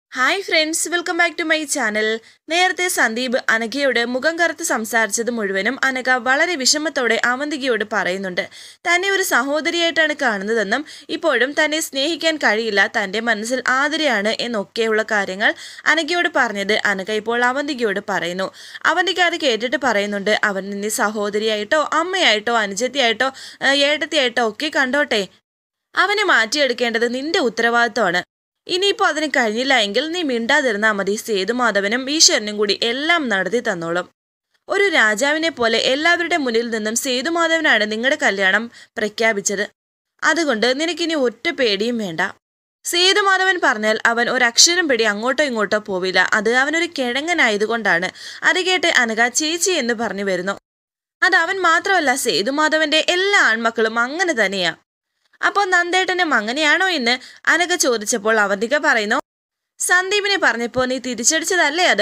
Hi friends, welcome back to my channel. നേരത്തെ സന്ദീപ് അനഘയോട് മുഖം കറുത്ത് സംസാരിച്ചത് മുഴുവനും അനഘ വളരെ വിഷമത്തോടെ അവന്തികയോട് പറയുന്നുണ്ട്. തന്നെ ഒരു സഹോദരിയായിട്ടാണ് കാണുന്നതെന്നും ഇപ്പോഴും തന്നെ സ്നേഹിക്കാൻ കഴിയില്ല, തൻ്റെ മനസ്സിൽ ആതിരയാണ് എന്നൊക്കെയുള്ള കാര്യങ്ങൾ അനഘയോട് പറഞ്ഞത് അനഘ ഇപ്പോൾ അവന്തികയോട് പറയുന്നു. അവന്തിക അത് കേട്ടിട്ട് പറയുന്നുണ്ട്, അവൻ നിന്നെ സഹോദരിയായിട്ടോ അമ്മയായിട്ടോ അനുജത്തിയായിട്ടോ ഏട്ടത്തിയായിട്ടോ ഒക്കെ കണ്ടോട്ടെ, അവനെ മാറ്റിയെടുക്കേണ്ടത് നിന്റെ ഉത്തരവാദിത്വമാണ്. ഇനിയിപ്പോൾ അതിന് കഴിഞ്ഞില്ല എങ്കിൽ നീ മിണ്ടാതിരുന്നാൽ മതി. സേതുമാധവനും ഈശ്വരനും കൂടി എല്ലാം നടത്തി തന്നോളും. ഒരു രാജാവിനെ പോലെ എല്ലാവരുടെ മുന്നിൽ നിന്നും സേതുമാധവനാണ് നിങ്ങളുടെ കല്യാണം പ്രഖ്യാപിച്ചത്. അതുകൊണ്ട് നിനക്കിനി ഒറ്റ പേടിയും വേണ്ട. സേതുമാധവൻ പറഞ്ഞാൽ അവൻ ഒരക്ഷരം പേടി അങ്ങോട്ടോ ഇങ്ങോട്ടോ പോവില്ല. അത് അവനൊരു കിഴങ്ങനായതുകൊണ്ടാണ്. അത് കേട്ട് അനഘ ചേച്ചി എന്ന് പറഞ്ഞു വരുന്നു. അത് അവൻ മാത്രമല്ല, സേതുമാധവന്റെ എല്ലാ ആൺമക്കളും അങ്ങനെ തന്നെയാ. അപ്പോൾ നന്ദേട്ടനും അങ്ങനെയാണോ എന്ന് അനഘ ചോദിച്ചപ്പോൾ അവന്തിക പറയുന്നു, സന്ദീപിനെ പറഞ്ഞപ്പോൾ നീ തിരിച്ചടിച്ചതല്ലേ അത്?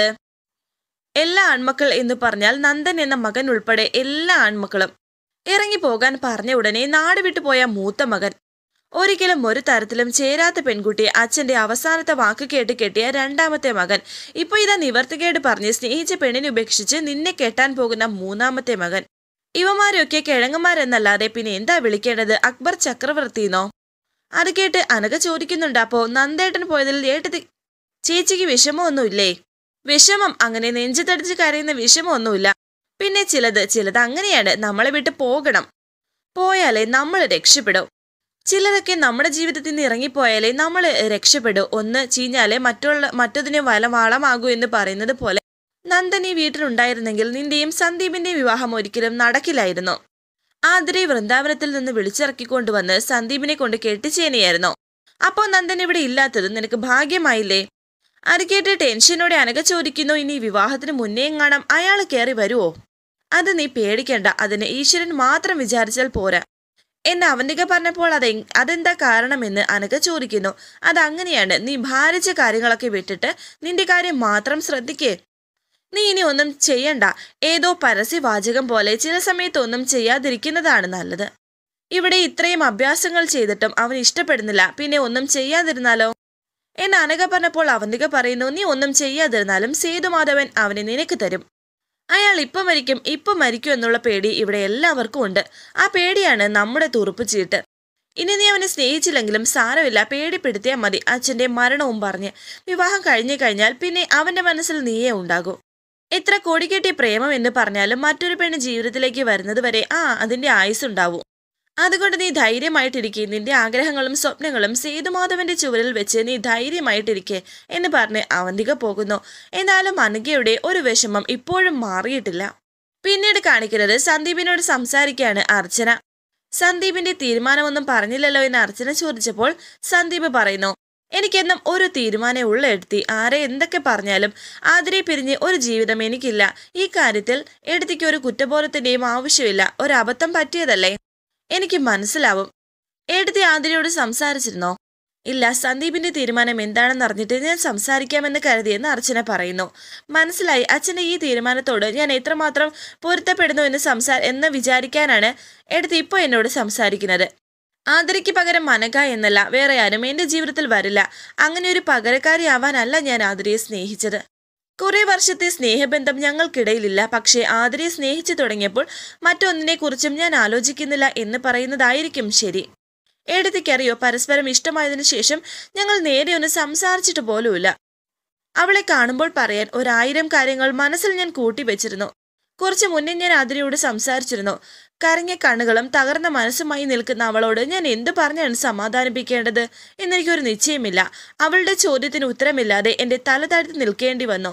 എല്ലാ ആൺമക്കൾ എന്ന് പറഞ്ഞാൽ നന്ദൻ എന്ന മകൻ ഉൾപ്പെടെ എല്ലാ ആൺമക്കളും. ഇറങ്ങിപ്പോകാൻ പറഞ്ഞ ഉടനെ നാട് വിട്ടുപോയ മൂത്ത മകൻ, ഒരിക്കലും ഒരു തരത്തിലും ചേരാത്ത പെൺകുട്ടി, അച്ഛന്റെ അവസാനത്തെ വാക്ക് കേട്ട് കെട്ടിയ രണ്ടാമത്തെ മകൻ, ഇപ്പൊ ഇതാ നിവർത്തികേട് പറഞ്ഞ് സ്നേഹിച്ച പെണ്ണിനെ ഉപേക്ഷിച്ച് നിന്നെ കെട്ടാൻ പോകുന്ന മൂന്നാമത്തെ മകൻ. ഇവമാരൊക്കെ കിഴങ്ങന്മാരെന്നല്ലാതെ പിന്നെ എന്താ വിളിക്കേണ്ടത്? അക്ബർ ചക്രവർത്തിന്നോ? അത് കേട്ട് അനഘ ചോദിക്കുന്നുണ്ട്, അപ്പോ നന്ദേട്ടൻ പോയതിൽ ചേച്ചിക്ക് വിഷമമൊന്നുമില്ലേ? വിഷമം അങ്ങനെ നെഞ്ചത്തടിച്ച് കരയുന്ന വിഷമമൊന്നുമില്ല. പിന്നെ ചിലത് അങ്ങനെയാണ്. നമ്മളെ വിട്ട് പോകണം. പോയാലേ നമ്മൾ രക്ഷപ്പെടും. ചിലരൊക്കെ നമ്മുടെ ജീവിതത്തിൽ നിന്ന് ഇറങ്ങിപ്പോയാലേ നമ്മൾ രക്ഷപ്പെടൂ. ഒന്ന് ചീഞ്ഞാലേ മറ്റൊന്നിനെ വളമാകൂ എന്ന് പറയുന്നത് പോലെ നന്ദൻ ഈ വീട്ടിലുണ്ടായിരുന്നെങ്കിൽ നിന്റെയും സന്ദീപിന്റെയും വിവാഹം ഒരിക്കലും നടക്കില്ലായിരുന്നു. ആതിരെ വൃന്ദാവനത്തിൽ നിന്ന് വിളിച്ചിറക്കിക്കൊണ്ടുവന്ന് സന്ദീപിനെ കൊണ്ട് കെട്ടിച്ചേനെയായിരുന്നു. അപ്പോൾ നന്ദൻ ഇവിടെ ഇല്ലാത്തത് നിനക്ക് ഭാഗ്യമായില്ലേ? അത് കേട്ട് ടെൻഷനോടെ അനഘ ചോദിക്കുന്നു, ഇനി വിവാഹത്തിന് മുന്നേ എങ്ങാണം അയാൾ കയറി വരുവോ? അത് നീ പേടിക്കണ്ട, അതിന് ഈശ്വരൻ മാത്രം വിചാരിച്ചാൽ പോരാ എന്ന് അവന്തിക പറഞ്ഞപ്പോൾ അതെന്താ കാരണമെന്ന് അനഘ ചോദിക്കുന്നു. അതങ്ങനെയാണ്, നീ ഭാരിച്ച കാര്യങ്ങളൊക്കെ വിട്ടിട്ട് നിന്റെ കാര്യം മാത്രം ശ്രദ്ധിക്കേ. നീ ഇനി ഒന്നും ചെയ്യണ്ട. ഏതോ പരസ്യവാചകം പോലെ ചില സമയത്തൊന്നും ചെയ്യാതിരിക്കുന്നതാണ് നല്ലത്. ഇവിടെ ഇത്രയും അഭ്യാസങ്ങൾ ചെയ്തിട്ടും അവൻ ഇഷ്ടപ്പെടുന്നില്ല, പിന്നെ ഒന്നും ചെയ്യാതിരുന്നാലോ എന്ന് അനഘ പറഞ്ഞപ്പോൾ അവന്തിക പറയുന്നു, നീ ഒന്നും ചെയ്യാതിരുന്നാലും സേതുമാധവൻ അവനെ നിനക്ക് തരും. അയാൾ ഇപ്പം മരിക്കും എന്നുള്ള പേടി ഇവിടെ എല്ലാവർക്കും ഉണ്ട്. ആ പേടിയാണ് നമ്മുടെ തുറുപ്പ് ചീട്ട്. ഇനി നീ അവനെ സ്നേഹിച്ചില്ലെങ്കിലും സാരമില്ല, പേടിപ്പെടുത്തിയാൽ മതി. അച്ഛന്റെ മരണവും പറഞ്ഞ് വിവാഹം കഴിഞ്ഞു കഴിഞ്ഞാൽ പിന്നെ അവന്റെ മനസ്സിൽ നീയേ ഉണ്ടാകൂ. എത്ര കോടിക്കെട്ടിയ പ്രേമം എന്ന് പറഞ്ഞാലും മറ്റൊരു പെണ്ണ് ജീവിതത്തിലേക്ക് വരുന്നത് വരെ അതിന്റെ ആയുസ്സുണ്ടാവൂ. അതുകൊണ്ട് നീ ധൈര്യമായിട്ടിരിക്കെ. നിന്റെ ആഗ്രഹങ്ങളും സ്വപ്നങ്ങളും സേതുമാധവന്റെ ചുവരിൽ വെച്ച് നീ ധൈര്യമായിട്ടിരിക്കെ എന്ന് പറഞ്ഞ് അവന്തിക പോകുന്നു. എന്നാലും അനഘയുടെ ഒരു വിഷമം ഇപ്പോഴും മാറിയിട്ടില്ല. പിന്നീട് കാണിക്കുന്നത് സന്ദീപിനോട് സംസാരിക്കുകയാണ് അർച്ചന. സന്ദീപിന്റെ തീരുമാനമൊന്നും പറഞ്ഞില്ലല്ലോ എന്ന് അർച്ചന ചോദിച്ചപ്പോൾ സന്ദീപ് പറയുന്നു, എനിക്കെന്നും ഒരു തീരുമാനമേ ഉള്ള എടുത്തി. ആരെ എന്തൊക്കെ പറഞ്ഞാലും ആതിരെ പിരിഞ്ഞ് ഒരു ജീവിതം എനിക്കില്ല. ഈ കാര്യത്തിൽ എടുത്തിക്ക് ഒരു കുറ്റബോധത്തിന്റെയും ആവശ്യമില്ല. ഒരബദ്ധം പറ്റിയതല്ലേ, എനിക്ക് മനസ്സിലാവും. എടുത്തി ആതിരയോട് സംസാരിച്ചിരുന്നോ? ഇല്ല, സന്ദീപിന്റെ തീരുമാനം എന്താണെന്ന് അറിഞ്ഞിട്ട് ഞാൻ സംസാരിക്കാമെന്ന് കരുതിയെന്ന് അർച്ചന പറയുന്നു. മനസ്സിലായി, അച്ഛന്റെ ഈ തീരുമാനത്തോട് ഞാൻ എത്രമാത്രം പൊരുത്തപ്പെടുന്നു എന്ന് വിചാരിക്കാനാണ് എടുത്തി ഇപ്പോൾ എന്നോട് സംസാരിക്കുന്നത്. ആതിരയ്ക്ക് പകരം അനഘ എന്നല്ല വേറെ ആരും എന്റെ ജീവിതത്തിൽ വരില്ല. അങ്ങനെ ഒരു പകരക്കാരിയാവാനല്ല ഞാൻ ആതിരയെ സ്നേഹിച്ചത്. കുറെ വർഷത്തെ സ്നേഹബന്ധം ഞങ്ങൾക്കിടയിലില്ല. പക്ഷേ ആതിരയെ സ്നേഹിച്ചു തുടങ്ങിയപ്പോൾ മറ്റൊന്നിനെ കുറിച്ചും ഞാൻ ആലോചിക്കുന്നില്ല എന്ന് പറയുന്നതായിരിക്കും ശരി. എടുത്തിക്കറിയോ, പരസ്പരം ഇഷ്ടമായതിനു ശേഷം ഞങ്ങൾ നേരെ ഒന്ന് സംസാരിച്ചിട്ട് പോലുമില്ല. അവളെ കാണുമ്പോൾ പറയാൻ 1000 കാര്യങ്ങൾ മനസ്സിൽ ഞാൻ കൂട്ടിവെച്ചിരുന്നു. കുറച്ചു മുന്നേ ഞാൻ ആതിരയോട് സംസാരിച്ചിരുന്നു. കരഞ്ഞ കണ്ണുകളും തകർന്ന മനസ്സുമായി നിൽക്കുന്ന അവളോട് ഞാൻ എന്തു പറഞ്ഞാണ് സമാധാനിപ്പിക്കേണ്ടത് എന്നെനിക്കൊരു നിശ്ചയമില്ല. അവളുടെ ചോദ്യത്തിന് ഉത്തരമില്ലാതെ എന്റെ തല താഴ്ത്തി നിൽക്കേണ്ടി വന്നു.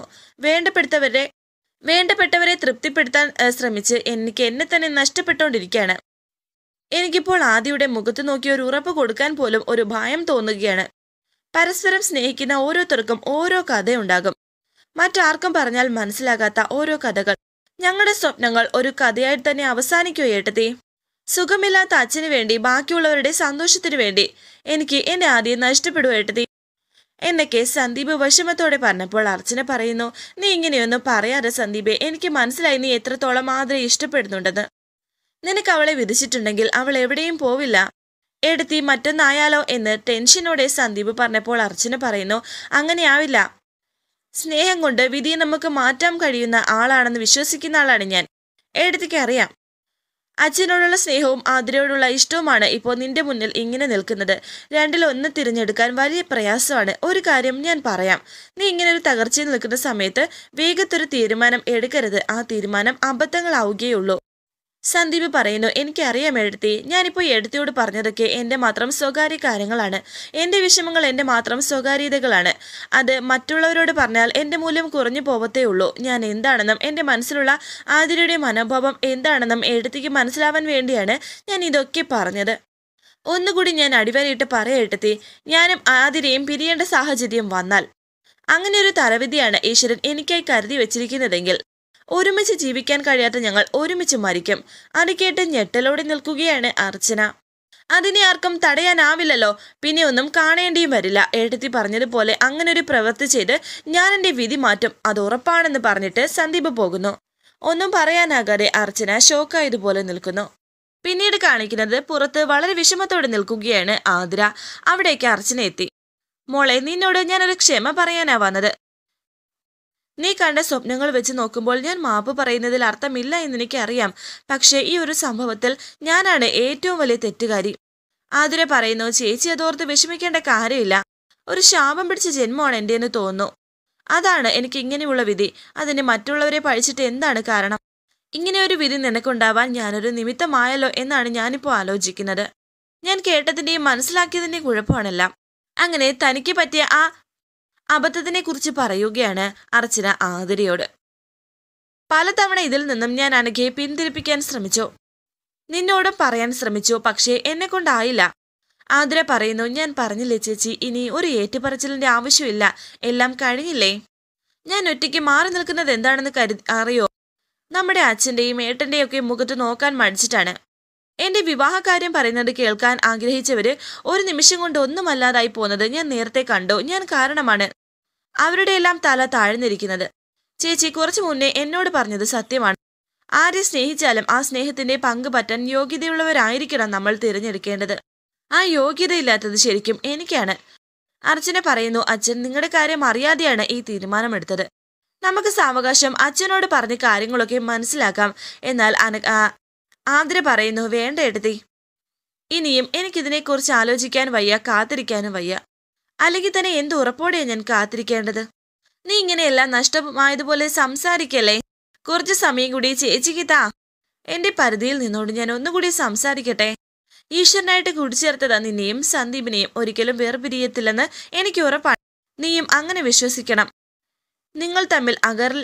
വേണ്ടപ്പെട്ടവരെ തൃപ്തിപ്പെടുത്താൻ ശ്രമിച്ച് എനിക്ക് എന്നെ തന്നെ നഷ്ടപ്പെട്ടുകൊണ്ടിരിക്കുകയാണ്. എനിക്കിപ്പോൾ ആദിയുടെ മുഖത്ത് നോക്കി ഒരു ഉറപ്പ് കൊടുക്കാൻ പോലും ഒരു ഭയം തോന്നുകയാണ്. പരസ്പരം സ്നേഹിക്കുന്ന ഓരോരുത്തർക്കും ഓരോ കഥയുണ്ടാകും. മറ്റാർക്കും പറഞ്ഞാൽ മനസ്സിലാകാത്ത ഓരോ കഥകൾ. ഞങ്ങളുടെ സ്വപ്നങ്ങൾ ഒരു കഥയായിട്ട് തന്നെ അവസാനിക്കോ ഏട്ടത്തി? സുഖമില്ലാത്ത അച്ഛന് വേണ്ടി, ബാക്കിയുള്ളവരുടെ സന്തോഷത്തിനു വേണ്ടി എനിക്ക് എന്നെ ആദ്യം നഷ്ടപ്പെടുവോ ഏട്ടത്തി എന്നൊക്കെ സന്ദീപ് വിഷമത്തോടെ പറഞ്ഞപ്പോൾ അർച്ചന പറയുന്നു, നീ ഇങ്ങനെയൊന്നും പറയാതെ സന്ദീപെ. എനിക്ക് മനസ്സിലായി നീ എത്രത്തോളം ആതിരയെ ഇഷ്ടപ്പെടുന്നുണ്ടെന്ന്. നിനക്ക് അവളെ വിധിച്ചിട്ടുണ്ടെങ്കിൽ അവൾ എവിടെയും പോവില്ല. എടുത്തി മറ്റൊന്നായാലോ എന്ന് ടെൻഷനോടെ സന്ദീപ് പറഞ്ഞപ്പോൾ അർച്ചന പറയുന്നു, അങ്ങനെയാവില്ല. സ്നേഹം കൊണ്ട് വിധിയെ നമുക്ക് മാറ്റാൻ കഴിയുന്ന ആളാണെന്ന് വിശ്വസിക്കുന്ന ആളാണ് ഞാൻ. എടുത്തിക്ക് അറിയാം. അച്ഛനോടുള്ള സ്നേഹവും ആതിരയോടുള്ള ഇഷ്ടവുമാണ് ഇപ്പോൾ നിന്റെ മുന്നിൽ ഇങ്ങനെ നിൽക്കുന്നത്. രണ്ടിലൊന്ന് തിരഞ്ഞെടുക്കാൻ വലിയ പ്രയാസമാണ്. ഒരു കാര്യം ഞാൻ പറയാം, നീ ഇങ്ങനെ ഒരു തകർച്ചയിൽ നിൽക്കുന്ന സമയത്ത് വേഗത്തൊരു തീരുമാനം എടുക്കരുത്. ആ തീരുമാനം അബദ്ധങ്ങളാവുകയുള്ളൂ. സന്ദീപ് പറയുന്നു, എനിക്കറിയാം എഴുത്തി. ഞാനിപ്പോൾ എഴുത്തിയോട് പറഞ്ഞതൊക്കെ എൻ്റെ മാത്രം സ്വകാര്യ കാര്യങ്ങളാണ്. എൻ്റെ വിഷമങ്ങൾ എൻ്റെ മാത്രം സ്വകാര്യതകളാണ്. അത് മറ്റുള്ളവരോട് പറഞ്ഞാൽ എൻ്റെ മൂല്യം കുറഞ്ഞു പോവത്തേ ഉള്ളൂ. ഞാൻ എന്താണെന്നും എൻ്റെ മനസ്സിലുള്ള ആതിരയുടെ മനോഭാവം എന്താണെന്നും എഴുത്തിക്ക് മനസ്സിലാവാൻ വേണ്ടിയാണ് ഞാൻ ഇതൊക്കെ പറഞ്ഞത്. ഒന്നുകൂടി ഞാൻ അടിവരയിട്ട് പറയെഴുത്തി, ഞാനും ആതിരയും പിരിയേണ്ട സാഹചര്യം വന്നാൽ, അങ്ങനെ ഒരു തലവിധിയാണ് ഈശ്വരൻ എനിക്കായി കരുതി വെച്ചിരിക്കുന്നതെങ്കിൽ ഒരുമിച്ച് ജീവിക്കാൻ കഴിയാത്ത ഞങ്ങൾ ഒരുമിച്ച് മരിക്കും. അത് കേട്ട് ഞെട്ടലോടെ നിൽക്കുകയാണ് അർച്ചന. അതിനെ ആർക്കും തടയാനാവില്ലല്ലോ, പിന്നെ ഒന്നും കാണേണ്ടിയും വരില്ല. ഏട്ടത്തി പറഞ്ഞതുപോലെ അങ്ങനെ ഒരു പ്രവൃത്തി ചെയ്ത് ഞാൻ എൻ്റെ വിധി മാറ്റും, അത് ഉറപ്പാണെന്ന് പറഞ്ഞിട്ട് സന്ദീപ് പോകുന്നു. ഒന്നും പറയാനാകാതെ അർച്ചന ഷോക്കായതുപോലെ നിൽക്കുന്നു. പിന്നീട് കാണിക്കുന്നത് പുറത്ത് വളരെ വിഷമത്തോടെ നിൽക്കുകയാണ് ആതിര. അവിടേക്ക് അർച്ചന എത്തി. മോളെ, നിന്നോട് ഞാനൊരു ക്ഷമ പറയാനാ വന്നത്. നീ കണ്ട സ്വപ്നങ്ങൾ വെച്ച് നോക്കുമ്പോൾ ഞാൻ മാപ്പ് പറയുന്നതിൽ അർത്ഥമില്ല എന്നെനിക്കറിയാം. പക്ഷേ ഈ ഒരു സംഭവത്തിൽ ഞാനാണ് ഏറ്റവും വലിയ തെറ്റുകാരി. ആതിര പറയുന്നു, ചേച്ചി അതോർത്ത് വിഷമിക്കേണ്ട കാര്യമില്ല. ഒരു ശാപം പിടിച്ച ജന്മമാണ് എൻ്റെന്ന് തോന്നുന്നു. അതാണ് എനിക്ക് ഇങ്ങനെയുള്ള വിധി. അതിന് മറ്റുള്ളവരെ പഴിച്ചിട്ട് എന്താണ് കാരണം? ഇങ്ങനെ ഒരു വിധി നിനക്കുണ്ടാവാൻ ഞാനൊരു നിമിത്തമായല്ലോ എന്നാണ് ഞാനിപ്പോൾ ആലോചിക്കുന്നത്. ഞാൻ കേട്ടതിൻ്റെയും മനസ്സിലാക്കിയതിൻ്റെയും കുഴപ്പമാണെല്ലാം. അങ്ങനെ തനിക്ക് പറ്റിയ ആ അബദ്ധത്തിനെ കുറിച്ച് പറയുകയാണ് അർച്ചന ആതിരയോട്. പലതവണ ഇതിൽ നിന്നും ഞാൻ അനഘയെ പിന്തിരിപ്പിക്കാൻ ശ്രമിച്ചു, നിന്നോടും പറയാൻ ശ്രമിച്ചു. പക്ഷേ എന്നെ കൊണ്ടായില്ല. ആതിര പറയുന്നു, ഞാൻ പറഞ്ഞില്ലേ ചേച്ചി, ഇനി ഒരു ഏറ്റുപറച്ചിലിന്റെ ആവശ്യമില്ല. എല്ലാം കഴിഞ്ഞില്ലേ? ഞാൻ ഒറ്റയ്ക്ക് മാറി നിൽക്കുന്നത് എന്താണെന്ന് അറിയോ? നമ്മുടെ അച്ഛൻ്റെയും ഏട്ടൻ്റെയും ഒക്കെ മുഖത്ത് നോക്കാൻ മടിച്ചിട്ടാണ്. എൻ്റെ വിവാഹകാര്യം പറയുന്നത് കേൾക്കാൻ ആഗ്രഹിച്ചവര് ഒരു നിമിഷം കൊണ്ട് ഒന്നുമല്ലാതായി പോകുന്നത് ഞാൻ നേരത്തെ കണ്ടു. ഞാൻ കാരണമാണ് അവരുടെ എല്ലാം തല താഴ്ന്നിരിക്കുന്നത്. ചേച്ചി കുറച്ചു മുന്നേ എന്നോട് പറഞ്ഞത് സത്യമാണ്. ആരെ സ്നേഹിച്ചാലും ആ സ്നേഹത്തിന്റെ പങ്ക് പറ്റാൻ യോഗ്യതയുള്ളവരായിരിക്കണം നമ്മൾ തിരഞ്ഞെടുക്കേണ്ടത്. ആ യോഗ്യതയില്ലാത്തത് ശരിക്കും എനിക്കാണ്. അർച്ചന പറയുന്നു, അച്ഛൻ നിങ്ങളുടെ കാര്യം അറിയാതെയാണ് ഈ തീരുമാനമെടുത്തത്. നമുക്ക് സാവകാശം അച്ഛനോട് പറഞ്ഞ കാര്യങ്ങളൊക്കെ മനസ്സിലാക്കാം. എന്നാൽ ആതിര പറയുന്നു, വേണ്ട എഴുതി, ഇനിയും എനിക്കിതിനെക്കുറിച്ച് ആലോചിക്കാൻ വയ്യ, കാത്തിരിക്കാനും വയ്യ. അല്ലെങ്കിൽ തന്നെ എന്ത് ഉറപ്പോടെയാണ് ഞാൻ കാത്തിരിക്കേണ്ടത്? നീ ഇങ്ങനെയെല്ലാം നഷ്ടമായതുപോലെ സംസാരിക്കല്ലേ. കുറച്ച് സമയം കൂടി ചേച്ചിക്ക് താ. എൻ്റെ പരിധിയിൽ നിന്നോട് ഞാൻ ഒന്നുകൂടി സംസാരിക്കട്ടെ. ഈശ്വരനായിട്ട് കൂടിച്ചേർത്തതാ നിന്നെയും സന്ദീപിനെയും. ഒരിക്കലും വേർപിരിയത്തില്ലെന്ന് എനിക്ക് ഉറപ്പാണ്. നീയും അങ്ങനെ വിശ്വസിക്കണം. നിങ്ങൾ തമ്മിൽ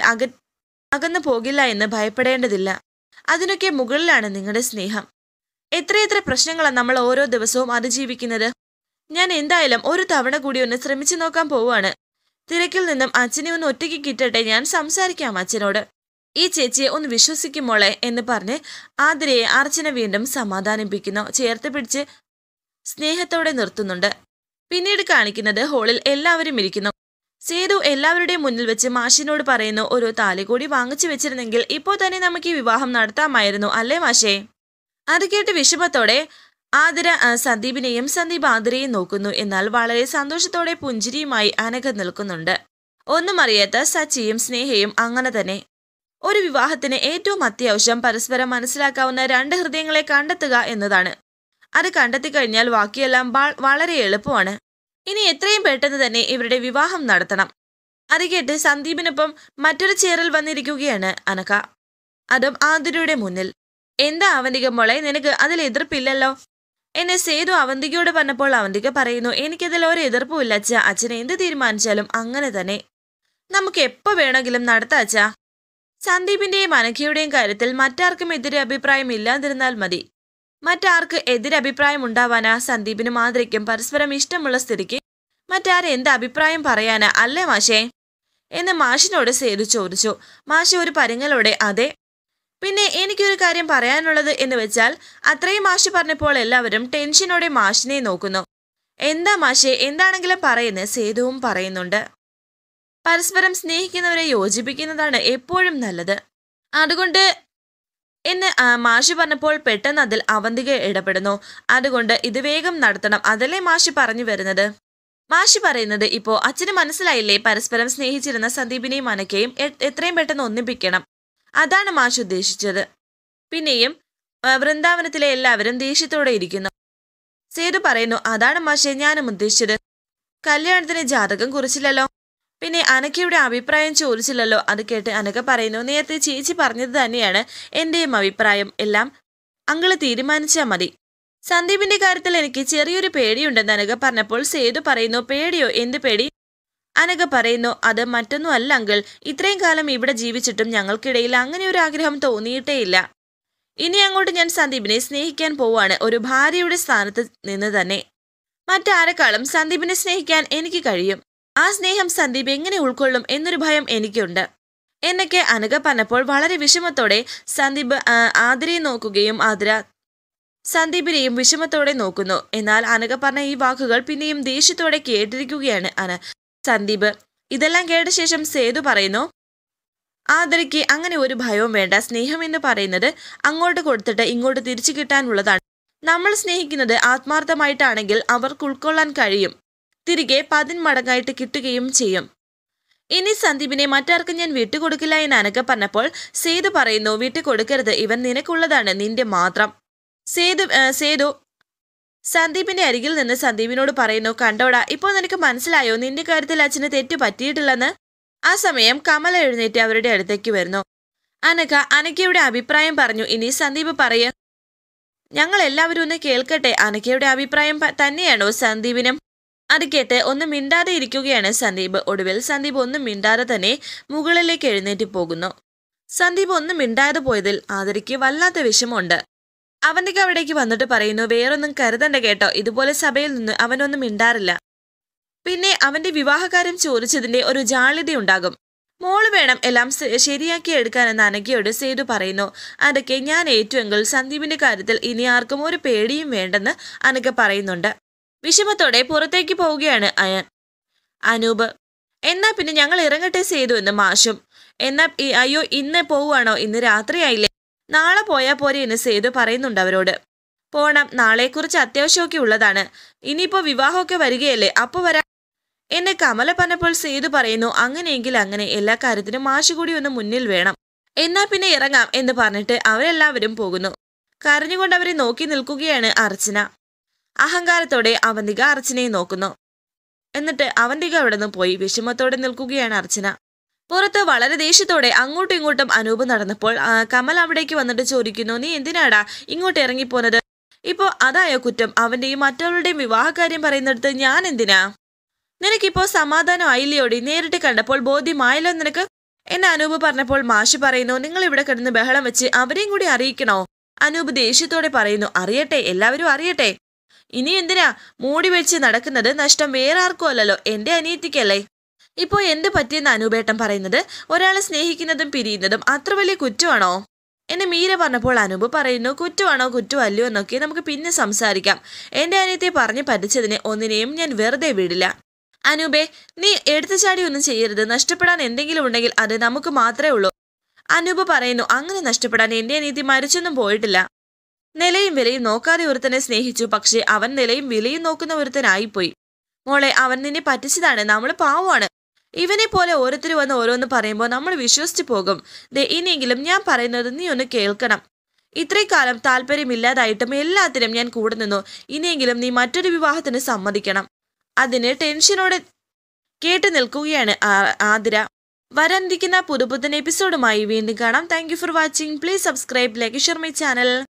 അകന്നു പോകില്ല എന്ന് ഭയപ്പെടേണ്ടതില്ല. അതിനൊക്കെ മുകളിലാണ് നിങ്ങളുടെ സ്നേഹം. എത്രയെത്ര പ്രശ്നങ്ങളാണ് നമ്മൾ ഓരോ ദിവസവും അതിജീവിക്കുന്നത്. ഞാൻ എന്തായാലും ഒരു തവണ കൂടി ഒന്ന് ശ്രമിച്ചു നോക്കാൻ പോവുകയാണ്. തിരക്കിൽ നിന്നും അച്ഛനെ ഒന്ന് ഒറ്റയ്ക്ക് കിട്ടട്ടെ, ഞാൻ സംസാരിക്കാം അച്ഛനോട്. ഈ ചേച്ചിയെ ഒന്ന് വിശ്വസിക്കുമോളെ എന്ന് പറഞ്ഞ് ആതിരയെ അർച്ചന വീണ്ടും സമാധാനിപ്പിക്കുന്നു. ചേർത്ത് പിടിച്ച് സ്നേഹത്തോടെ നിർത്തുന്നുണ്ട്. പിന്നീട് കാണിക്കുന്നത് ഹോളിൽ എല്ലാവരും ഇരിക്കുന്നു. സേതു എല്ലാവരുടെയും മുന്നിൽ വെച്ച് മാഷിനോട് പറയുന്നു, ഒരു താലി കൂടി വാങ്ങിച്ചു വെച്ചിരുന്നെങ്കിൽ ഇപ്പോൾ തന്നെ നമുക്ക് ഈ വിവാഹം നടത്താമായിരുന്നു, അല്ലേ മാഷേ? അത് കേട്ട് വിഷമത്തോടെ ആതിര സന്ദീപിനെയും സന്ദീപ് ആതിരയെയും നോക്കുന്നു. എന്നാൽ വളരെ സന്തോഷത്തോടെ പുഞ്ചിരിയുമായി അനഘ നിൽക്കുന്നുണ്ട്. ഒന്നും അറിയാത്ത സച്ചിയും സ്നേഹയും അങ്ങനെ തന്നെ. ഒരു വിവാഹത്തിന് ഏറ്റവും അത്യാവശ്യം പരസ്പരം മനസ്സിലാക്കാവുന്ന രണ്ട് ഹൃദയങ്ങളെ കണ്ടെത്തുക എന്നതാണ്. അത് കണ്ടെത്തിക്കഴിഞ്ഞാൽ ബാക്കിയെല്ലാം വളരെ എളുപ്പമാണ്. ഇനി എത്രയും പെട്ടെന്ന് തന്നെ ഇവരുടെ വിവാഹം നടത്തണം. അത് കേട്ട് സന്ദീപിനൊപ്പം മറ്റൊരു ചേറിൽ വന്നിരിക്കുകയാണ് അനഘ, അതും ആതിരയുടെ മുന്നിൽ. എന്താ അവന്തിക മോളെ, നിനക്ക് അതിൽ എതിർപ്പില്ലല്ലോ? എന്നെ സേതു അവന്തികയോട് പറഞ്ഞപ്പോൾ അവന്തിക പറയുന്നു, എനിക്കതിൽ ഒരു എതിർപ്പുമില്ല അച്ഛ. അച്ഛൻ എന്ത് തീരുമാനിച്ചാലും അങ്ങനെ തന്നെ നമുക്ക് എപ്പോൾ വേണമെങ്കിലും നടത്താം അച്ഛ. സന്ദീപിന്റെയും അനഘയുടെയും കാര്യത്തിൽ മറ്റാർക്കും എതിരഭിപ്രായം ഇല്ലാതിരുന്നാൽ മതി. മറ്റാർക്ക് എതിരഭിപ്രായം ഉണ്ടാവാനാ? സന്ദീപിനും ആതിരയ്ക്കും പരസ്പരം ഇഷ്ടമുള്ള സ്ഥിതിക്ക് മറ്റാരെന്ത് അഭിപ്രായം പറയാനാ, അല്ലേ മാഷേ എന്ന് മാഷിനോട് സേതു ചോദിച്ചു. മാഷ് ഒരു പരിങ്ങലോടെ അതെ. പിന്നെ എനിക്കൊരു കാര്യം പറയാനുള്ളത് എന്ന് വെച്ചാൽ, അത്രയും മാഷ് പറഞ്ഞപ്പോൾ എല്ലാവരും ടെൻഷനോടെ മാഷിനെ നോക്കുന്നു. എന്താ മാഷേ, എന്താണെങ്കിലും പറയുന്നേ? സേതുവും പറയുന്നുണ്ട്. പരസ്പരം സ്നേഹിക്കുന്നവരെ യോജിപ്പിക്കുന്നതാണ് എപ്പോഴും നല്ലത്. അതുകൊണ്ട് എന്ന് മാഷി പറഞ്ഞപ്പോൾ പെട്ടെന്ന് അതിൽ അവന്തിക ഇടപെടുന്നു. അതുകൊണ്ട് ഇത് വേഗം നടത്തണം, അതല്ലേ മാഷി പറഞ്ഞു വരുന്നത്. മാഷി പറയുന്നത് ഇപ്പോ അച്ഛന് മനസ്സിലായില്ലേ, പരസ്പരം സ്നേഹിച്ചിരുന്ന സന്ദീപിനെയും അനക്കയും എത്രയും പെട്ടെന്ന് ഒന്നിപ്പിക്കണം, അതാണ് മാഷി ഉദ്ദേശിച്ചത്. പിന്നെയും വൃന്ദാവനത്തിലെ എല്ലാവരും ദേഷ്യത്തോടെ ഇരിക്കുന്നു. സേതു പറയുന്നു, അതാണ് മാഷെ ഞാനും ഉദ്ദേശിച്ചത്. കല്യാണത്തിന് ജാതകം കുറിച്ചില്ലല്ലോ, പിന്നെ അനക്കയുടെ അഭിപ്രായം ചോദിച്ചില്ലല്ലോ. അത് കേട്ട് അനക പറയുന്നു, നേരത്തെ ചേച്ചി പറഞ്ഞത് തന്നെയാണ് എന്റെയും അഭിപ്രായം, എല്ലാം അങ്കിള് തീരുമാനിച്ചാൽ മതി. സന്ദീപിന്റെ കാര്യത്തിൽ എനിക്ക് ചെറിയൊരു പേടിയുണ്ടെന്ന് അനക പറഞ്ഞപ്പോൾ സേതു പറയുന്നു, പേടിയോ, എന്ത് പേടി? അനക പറയുന്നു, അത് മറ്റൊന്നും അല്ല അങ്കിൾ, ഇത്രയും കാലം ഇവിടെ ജീവിച്ചിട്ടും ഞങ്ങൾക്കിടയിൽ അങ്ങനെ ഒരു ആഗ്രഹം തോന്നിയിട്ടേയില്ല. ഇനി അങ്ങോട്ട് ഞാൻ സന്ദീപിനെ സ്നേഹിക്കാൻ പോവാണ്, ഒരു ഭാര്യയുടെ സ്ഥാനത്ത് നിന്ന് തന്നെ. മറ്റാരെക്കാളും സന്ദീപിനെ സ്നേഹിക്കാൻ എനിക്ക് കഴിയും. ആ സ്നേഹം സന്ദീപ് എങ്ങനെ ഉൾക്കൊള്ളും എന്നൊരു ഭയം എനിക്കുണ്ട് എന്നൊക്കെ അനക പറഞ്ഞപ്പോൾ വളരെ വിഷമത്തോടെ സന്ദീപ് ആതിരയെ നോക്കുകയും ആതിര സന്ദീപിനെയും വിഷമത്തോടെ നോക്കുന്നു. എന്നാൽ അനക പറഞ്ഞ ഈ വാക്കുകൾ പിന്നെയും ദേഷ്യത്തോടെ കേട്ടിരിക്കുകയാണ് സന്ദീപ്. ഇതെല്ലാം കേട്ട ശേഷം സേതു പറയുന്നു, ആതിരയ്ക്ക് അങ്ങനെ ഒരു ഭയവും വേണ്ട. സ്നേഹം എന്ന് പറയുന്നത് അങ്ങോട്ട് കൊടുത്തിട്ട് ഇങ്ങോട്ട് തിരിച്ചു കിട്ടാനുള്ളതാണ്. നമ്മൾ സ്നേഹിക്കുന്നത് ആത്മാർത്ഥമായിട്ടാണെങ്കിൽ അവർക്ക് ഉൾക്കൊള്ളാൻ കഴിയും, തിരികെ 10 മടങ്ങായിട്ട് കിട്ടുകയും ചെയ്യും. ഇനി സന്ദീപിനെ മറ്റാർക്കും ഞാൻ വിട്ടുകൊടുക്കില്ല എന്ന് അനക പറഞ്ഞപ്പോൾ സേതു പറയുന്നു, വിട്ടുകൊടുക്കരുത്, ഇവൻ നിനക്കുള്ളതാണ്, നിന്റെ മാത്രം. സേതു സന്ദീപിന്റെ അരികിൽ നിന്ന് സന്ദീപിനോട് പറയുന്നു, കണ്ടോടാ, ഇപ്പോൾ നിനക്ക് മനസ്സിലായോ നിന്റെ കാര്യത്തിൽ അച്ഛന് തെറ്റു പറ്റിയിട്ടില്ലെന്ന്. ആ സമയം കമല എഴുന്നേറ്റ് അവരുടെ അടുത്തേക്ക് വരുന്നു. അനക്കയുടെ അഭിപ്രായം പറഞ്ഞു. ഇനി സന്ദീപ് പറയ, ഞങ്ങൾ എല്ലാവരും ഒന്ന് കേൾക്കട്ടെ, അനക്കയുടെ അഭിപ്രായം തന്നെയാണോ സന്ദീപിനും? അത് കേട്ട് ഒന്നും മിണ്ടാതെ ഇരിക്കുകയാണ് സന്ദീപ്. ഒടുവിൽ സന്ദീപ് ഒന്നും മിണ്ടാതെ തന്നെ മുകളിലേക്ക് എഴുന്നേറ്റ് പോകുന്നു. സന്ദീപ് ഒന്നും മിണ്ടാതെ പോയതിൽ ആതിരയ്ക്ക് വല്ലാത്ത വിഷമമുണ്ട്. അവന്തിക അവിടേക്ക് വന്നിട്ട് പറയുന്നു, വേറൊന്നും കരുതണ്ട കേട്ടോ, ഇതുപോലെ സഭയിൽ നിന്ന് അവനൊന്നും മിണ്ടാറില്ല. പിന്നെ അവന്റെ വിവാഹകാര്യം ചോദിച്ചതിന്റെ ഒരു ജാള്യതയുണ്ടാകും. മോള് വേണം എല്ലാം ശരിയാക്കി എടുക്കാനെന്ന് അനക്കയോട് സേതു പറയുന്നു. അതൊക്കെ ഞാൻ ഏറ്റുവെങ്കിൽ സന്ദീപിന്റെ കാര്യത്തിൽ ഇനി ആർക്കും ഒരു പേടിയും വേണ്ടെന്ന് അനക പറയുന്നുണ്ട്. വിഷമത്തോടെ പുറത്തേക്ക് പോവുകയാണ് അനൂപ്. എന്നാ പിന്നെ ഞങ്ങൾ ഇറങ്ങട്ടെ സേതു എന്ന് മാഷും. എന്നാ അയ്യോ, ഇന്ന് പോവുകയാണോ? ഇന്ന് രാത്രിയായില്ലേ, നാളെ പോയാ പോരെ എന്ന് സേതു പറയുന്നുണ്ട് അവരോട്. പോണം, നാളെക്കുറിച്ച് അത്യാവശ്യമൊക്കെ ഉള്ളതാണ്, ഇനിയിപ്പോ വിവാഹമൊക്കെ വരികയല്ലേ, അപ്പൊ വരാം എന്നെ കമല പറഞ്ഞപ്പോൾ സേതു പറയുന്നു, അങ്ങനെയെങ്കിൽ അങ്ങനെ, എല്ലാ കാര്യത്തിനും മാഷ് കൂടി ഒന്ന് മുന്നിൽ വേണം. എന്നാ പിന്നെ ഇറങ്ങാം എന്ന് പറഞ്ഞിട്ട് അവരെല്ലാവരും പോകുന്നു. കരഞ്ഞുകൊണ്ട് അവരെ നോക്കി നിൽക്കുകയാണ് അർച്ചന. അഹങ്കാരത്തോടെ അവന്തിക അർച്ചനയെ നോക്കുന്നു. എന്നിട്ട് അവന്തിക അവിടെ നിന്ന് പോയി വിഷമത്തോടെ നിൽക്കുകയാണ് അർച്ചന. പുറത്ത് വളരെ ദേഷ്യത്തോടെ അങ്ങോട്ടും ഇങ്ങോട്ടും അനൂപ് നടന്നപ്പോൾ കമൽ അവിടേക്ക് വന്നിട്ട് ചോദിക്കുന്നു, നീ എന്തിനാടാ ഇങ്ങോട്ട് ഇറങ്ങിപ്പോന്നത്? ഇപ്പോ അതായോ കുറ്റം? അവന്റെയും മറ്റവളുടെയും വിവാഹകാര്യം പറയുന്നിടത്ത് ഞാൻ എന്തിനാ? നിനക്കിപ്പോ സമാധാനം ആയില്ലയോടി? നേരിട്ട് കണ്ടപ്പോൾ ബോധ്യമായല്ലോ നിനക്ക് എന്നെ അനൂപ് പറഞ്ഞപ്പോൾ മാഷി പറയുന്നു, നിങ്ങൾ ഇവിടെ കിടന്ന് ബഹളം വെച്ച് അവരെയും കൂടി അറിയിക്കണോ? അനൂപ് ദേഷ്യത്തോടെ പറയുന്നു, അറിയട്ടെ, എല്ലാവരും അറിയട്ടെ. ഇനി എന്തിനാ മൂടി വെച്ച് നടക്കുന്നത്? നഷ്ടം വേറെ ആർക്കും അല്ലല്ലോ, എന്റെ അനിയത്തിക്കല്ലേ. ഇപ്പോ എന്ത് പറ്റിയെന്ന് അനൂപേട്ടൻ പറയുന്നത്? ഒരാളെ സ്നേഹിക്കുന്നതും പിരിയുന്നതും അത്ര വലിയ കുറ്റമാണോ എന്നെ മീര പറഞ്ഞപ്പോൾ അനൂപ് പറയുന്നു, കുറ്റമാണോ കുറ്റമല്ലയോ എന്നൊക്കെ നമുക്ക് പിന്നെ സംസാരിക്കാം. എന്റെ അനിയത്തെ പറഞ്ഞു പറ്റിച്ചതിന് ഒന്നിനെയും ഞാൻ വെറുതെ വിടില്ല. അനൂപേ, നീ എടുത്തുചാടി ഒന്നും ചെയ്യരുത്, നഷ്ടപ്പെടാൻ എന്തെങ്കിലും ഉണ്ടെങ്കിൽ അത് നമുക്ക് മാത്രമേ ഉള്ളൂ. അനൂപ് പറയുന്നു, അങ്ങനെ നഷ്ടപ്പെടാൻ എന്റെ അനിയത്തി മരിച്ചൊന്നും പോയിട്ടില്ല. നിലയും വിലയും നോക്കാതെ ഒരുത്തനെ സ്നേഹിച്ചു, പക്ഷെ അവൻ നിലയും വിലയും നോക്കുന്ന ഒരുത്തനായിപ്പോയി. മോളെ, അവൻ നിന്നെ പറ്റിച്ചതാണ്, നമ്മൾ പാവമാണ്. ഇവനെ പോലെ ഓരോരുത്തർ വന്ന് ഓരോന്ന് പറയുമ്പോൾ നമ്മൾ വിശ്വസിച്ചു പോകും. ഇനിയെങ്കിലും ഞാൻ പറയുന്നത് നീ ഒന്ന് കേൾക്കണം. ഇത്രയും കാലം താല്പര്യമില്ലാതായിട്ടും എല്ലാത്തിനും ഞാൻ കൂടെ നിന്നു. ഇനിയെങ്കിലും നീ മറ്റൊരു വിവാഹത്തിന് സമ്മതിക്കണം. അതിന് ടെൻഷനോടെ കേട്ടു നിൽക്കുകയാണ് ആതിര. വരാനിരിക്കുന്ന പുതുപുത്തൻ എപ്പിസോഡുമായി വീണ്ടും കാണാം. Thank you for watching. Please subscribe, like, share my channel.